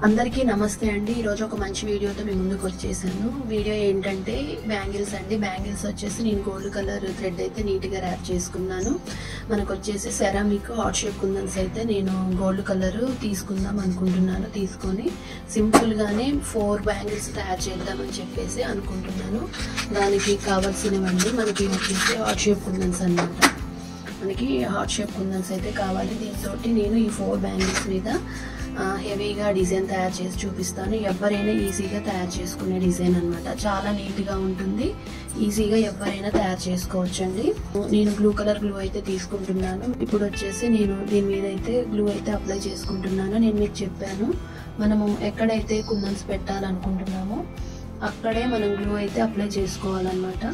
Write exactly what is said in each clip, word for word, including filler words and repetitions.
అందరికీ నమస్తే అండి. ఈ రోజు ఒక మంచి వీడియోతో మీ ముందుకు వచ్చేసాను. వీడియో ఏంటంటే బ్యాంగిల్స్ అండి. బ్యాంగిల్స్ వచ్చేసి నేను గోల్డ్ కలర్ థ్రెడ్ అయితే నీట్గా ర్యాప్ చేసుకున్నాను. మనకు వచ్చేసి సెరామిక్ హార్ట్ షేప్ కుందన్స్ అయితే నేను గోల్డ్ కలర్ తీసుకుందాం అనుకుంటున్నాను. తీసుకొని సింపుల్గానే ఫోర్ బ్యాంగిల్స్ తయారు చేద్దామని చెప్పేసి అనుకుంటున్నాను. దానికి కావాల్సినవండి మనకి వచ్చేసి హార్ట్ షేప్ కుందన్స్ అన్నమాట. మనకి హార్ట్ షేప్ కుందన్స్ అయితే కావాలి. దీంతో నేను ఈ ఫోర్ బ్యాంగిల్స్ మీద హెవీగా డిజైన్ తయారు చేసి చూపిస్తాను. ఎవరైనా ఈజీగా తయారు చేసుకునే డిజైన్ అనమాట. చాలా నీట్గా ఉంటుంది. ఈజీగా ఎవరైనా తయారు చేసుకోవచ్చండి. నేను బ్లూ కలర్ గ్లూ అయితే తీసుకుంటున్నాను. ఇప్పుడు వచ్చేసి నేను దీని మీద అయితే గ్లూ అయితే అప్లై చేసుకుంటున్నాను. నేను మీకు చెప్పాను, మనము ఎక్కడైతే కుందన్స్ పెట్టాలనుకుంటున్నామో అక్కడే మనం గ్లూ అయితే అప్లై చేసుకోవాలన్నమాట.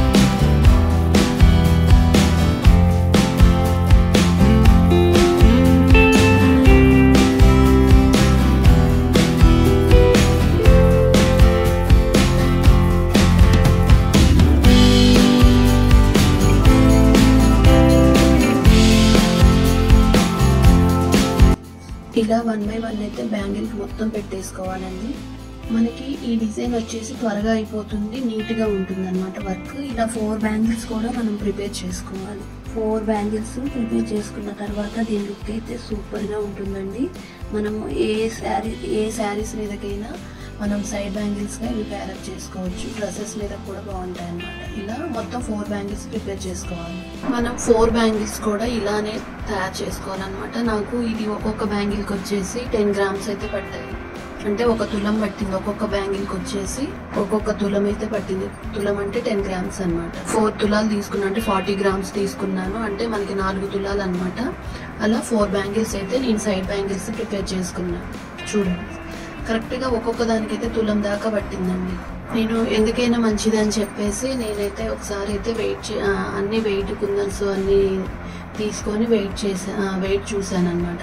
ఇలా వన్ బై వన్ అయితే బ్యాంగిల్కి మొత్తం పెట్టేసుకోవాలండి. మనకి ఈ డిజైన్ వచ్చేసి త్వరగా అయిపోతుంది, నీట్గా ఉంటుంది అన్నమాట వర్క్. ఇలా ఫోర్ బ్యాంగిల్స్ కూడా మనం ప్రిపేర్ చేసుకోవాలి. ఫోర్ బ్యాంగిల్స్ ప్రిపేర్ చేసుకున్న తర్వాత దీని లుక్ అయితే సూపర్గా ఉంటుందండి. మనము ఏ శారీ ఏ శారీస్ మీదకైనా మనం సైడ్ బ్యాంగిల్స్గా ఇవి ప్యారప్ చేసుకోవచ్చు. డ్రెస్సెస్ మీద కూడా బాగుంటాయి అన్నమాట. ఇలా మొత్తం ఫోర్ బ్యాంగిల్స్ ప్రిపేర్ చేసుకోవాలి. మనం ఫోర్ బ్యాంగిల్స్ కూడా ఇలానే తయారు చేసుకోవాలన్నమాట. నాకు ఇది ఒక్కొక్క బ్యాంగిల్కి వచ్చేసి టెన్ గ్రామ్స్ అయితే పట్టాయి. అంటే ఒక తులం పట్టింది. ఒక్కొక్క బ్యాంగిల్కి వచ్చేసి ఒక్కొక్క తులం అయితే పట్టింది. తులం అంటే టెన్ గ్రామ్స్ అనమాట. ఫోర్ తులాలు తీసుకున్నా అంటే ఫార్టీ గ్రామ్స్ తీసుకున్నాను. అంటే మనకి నాలుగు తులాలు అనమాట. అలా ఫోర్ బ్యాంగిల్స్ అయితే నేను సైడ్ బ్యాంగిల్స్ ప్రిపేర్ చేసుకున్నాను. చూడండి, కరెక్ట్గా ఒక్కొక్క దానికైతే తులం దాకా పట్టిందండి. నేను ఎందుకైనా మంచిది అని చెప్పేసి నేనైతే ఒకసారి అయితే వెయిట్ చే అన్ని వెయిట్ కుందన్స్ అన్నీ తీసుకొని వెయిట్ చేసా వెయిట్ చూసాను అనమాట.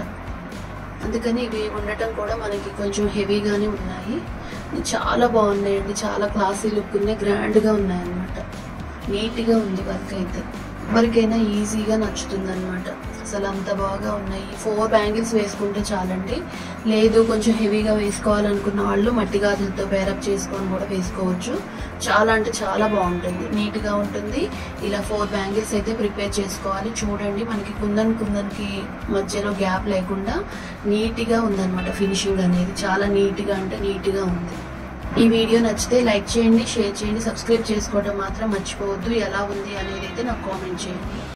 అందుకని ఇవి ఉండటం కూడా మనకి కొంచెం హెవీగానే ఉన్నాయి. చాలా బాగున్నాయండి. చాలా క్లాసీ లుక్ ఉన్నాయి, గ్రాండ్గా ఉన్నాయన్నమాట. నీట్గా ఉంది వర్క్ అయితే. ఎవరికైనా ఈజీగా నచ్చుతుంది అనమాట. అసలు అంత బాగా ఉన్నాయి. ఫోర్ బ్యాంగిల్స్ వేసుకుంటే చాలండి. లేదు కొంచెం హెవీగా వేసుకోవాలనుకున్న వాళ్ళు మట్టి గాజులతో పేరప్ చేసుకొని కూడా వేసుకోవచ్చు. చాలా అంటే చాలా బాగుంటుంది, నీట్గా ఉంటుంది. ఇలా ఫోర్ బ్యాంగిల్స్ అయితే ప్రిపేర్ చేసుకోవాలి. చూడండి, మనకి కుందన్ కుందన్కి మధ్యలో గ్యాప్ లేకుండా నీట్గా ఉందన్నమాట. ఫినిషింగ్ అనేది చాలా నీట్గా అంటే నీట్గా ఉంది. ఈ వీడియో నచ్చితే లైక్ చేయండి, షేర్ చేయండి, సబ్స్క్రైబ్ చేసుకోవడం మాత్రం మర్చిపోవద్దు. ఎలా ఉంది అనేది అయితే నాకు కామెంట్ చేయండి.